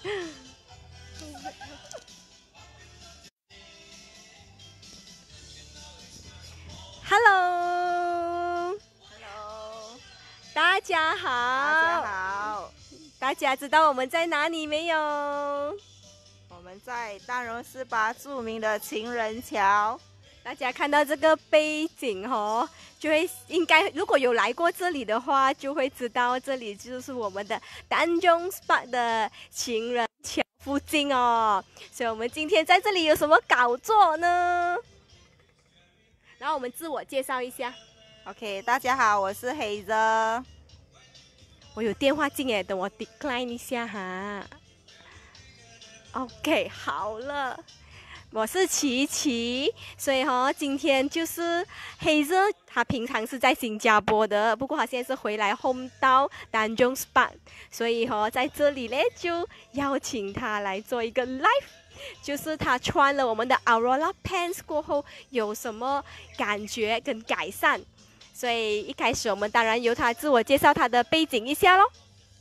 Hello， Hello， 大家好， 大家好， 大家知道我们在哪里没有？ 我们在丹戎18著名的情人桥。 大家看到这个背景哦，就会应该如果有来过这里的话，就会知道这里就是我们的丹中 SPA 的情人桥附近哦。所以我们今天在这里有什么搞作呢？然后我们自我介绍一下。 OK， 大家好，我是黑泽。 我有电话进耶，等我 decline 一下哈。OK， 好了。我是琪琪，所以今天就是黑泽，他平常是在新加坡的，不过他现在是回来 home 到丹中 SPA， 所以在这里呢就邀请他来做一个 live， 就是他穿了我们的 Aurora Pants 过后有什么感觉跟改善，所以一开始我们当然由他自我介绍他的背景一下咯。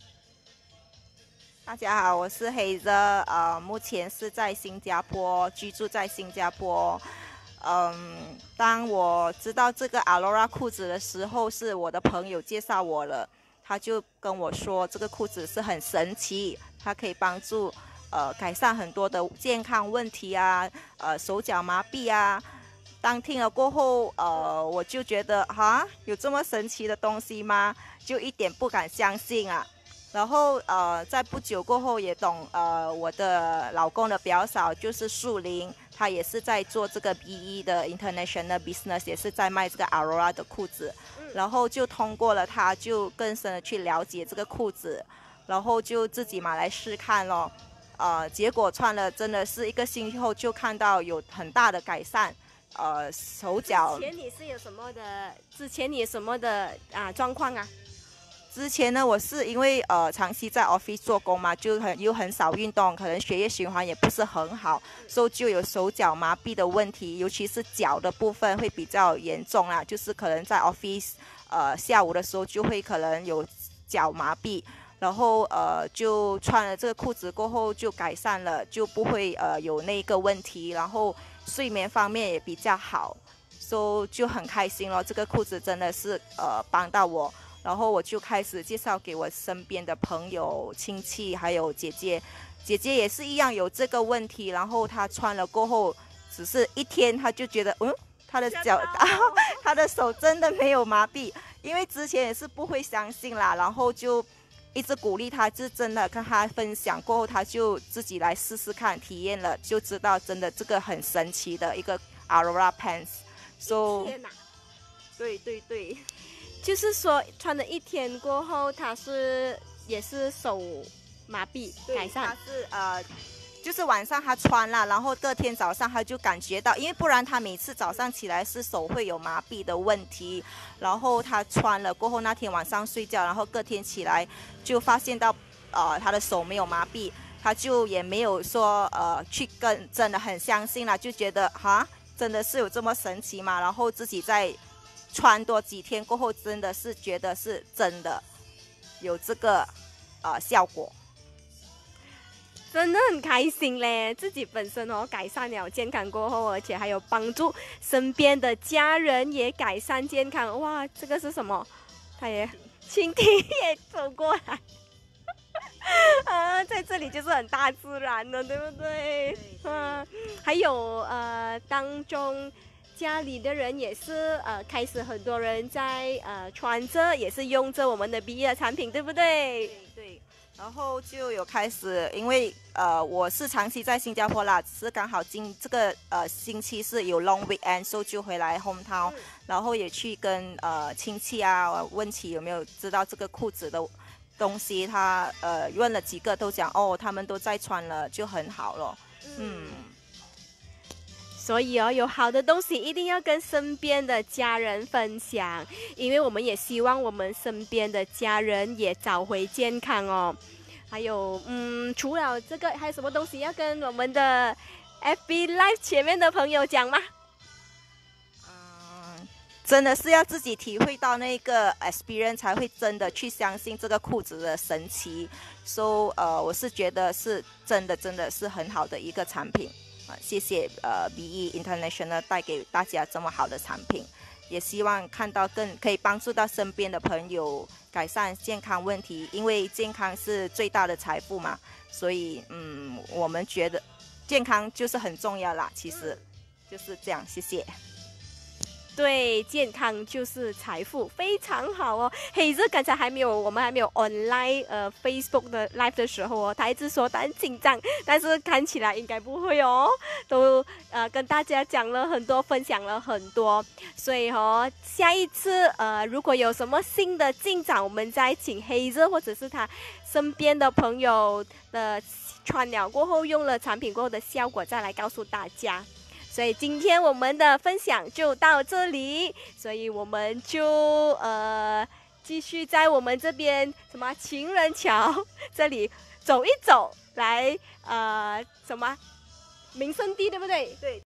大家好，我是黑泽，目前是在新加坡，居住在新加坡。当我知道这个 Aurora 裤子的时候，是我的朋友介绍我了，他就跟我说这个裤子是很神奇，它可以帮助改善很多的健康问题啊，手脚麻痹啊。当听了过后，我就觉得有这么神奇的东西吗？就一点不敢相信啊。然后在不久过后也懂，我的老公的表嫂就是树林，她也是在做这个 BE 的 International Business， 也是在卖这个 Aurora 的裤子，然后就通过了她，就更深的去了解这个裤子，然后就自己买来试看咯，结果穿了真的是1个星期后就看到有很大的改善，手脚。 之前你有什么的状况啊？ 之前呢，我是因为长期在 office 做工嘛，就很少运动，可能血液循环也不是很好，所以就有手脚麻痹的问题，尤其是脚的部分会比较严重啦，就是可能在 office 下午的时候就会可能有脚麻痹，然后就穿了这个裤子过后就改善了，就不会有那个问题，然后睡眠方面也比较好，所以就很开心咯，这个裤子真的是帮到我。然后我就开始介绍给我身边的朋友、亲戚，还有姐姐。姐姐也是一样有这个问题，然后她穿了过后，只是1天，她就觉得，她的脚，她的手真的没有麻痹。因为之前也是不会相信啦，然后就一直鼓励她，就真的跟她分享过后，她就自己来试试看，体验了就知道，真的这个很神奇的一个 Aurora Pants。So， 对对对。 就是说穿了1天过后，他也是手麻痹改善。 他是就是晚上他穿了，然后第二天早上他就感觉到，因为不然他每次早上起来是手会有麻痹的问题，然后他穿了过后那天晚上睡觉，然后隔天起来就发现到他的手没有麻痹，他就也没有说去真的很相信了，就觉得真的是有这么神奇吗？然后自己在穿多几天过后，真的是觉得是真的有这个效果， 真的很开心嘞！自己本身改善了健康过后，而且还有帮助身边的家人也改善健康。哇，这个是什么？他也蜻蜓也走过来在这里就是很大自然的，对不对？还有当中。家里的人也是开始很多人在穿着，也是用着我们的 BE 的产品，对不对？ 对。然后就有开始，因为我是长期在新加坡啦，只是刚好这个星期是有 long weekend， 所以就回来 hometown，然后也去跟亲戚问起有没有知道这个裤子的东西，他问了几个都讲他们都在穿了，就很好了。 所以有好的东西一定要跟身边的家人分享，因为我们也希望我们身边的家人也找回健康哦。还有除了这个，还有什么东西要跟我们的 FB Live 前面的朋友讲吗？ 真的是要自己体会到那个 experience 才会真的去相信这个裤子的神奇。So 我是觉得是真的是很好的一个产品谢谢BE International 带给大家这么好的产品，也希望看到更可以帮助到身边的朋友改善健康问题，因为健康是最大的财富嘛，所以我们觉得健康就是很重要啦，其实就是这样，谢谢。 对，健康就是财富，非常好哦。黑子刚才我们还没有 online Facebook 的 live 的时候哦，他一直说他很紧张，但是看起来应该不会哦，都跟大家讲了很多，分享了很多，所以下一次如果有什么新的进展，我们再请黑子或者是他身边的朋友的穿了过后用了产品过后的效果再来告诉大家。所以今天我们的分享就到这里，所以我们就继续在我们这边什么情人桥这里走一走，来什么民生地，对不对？对。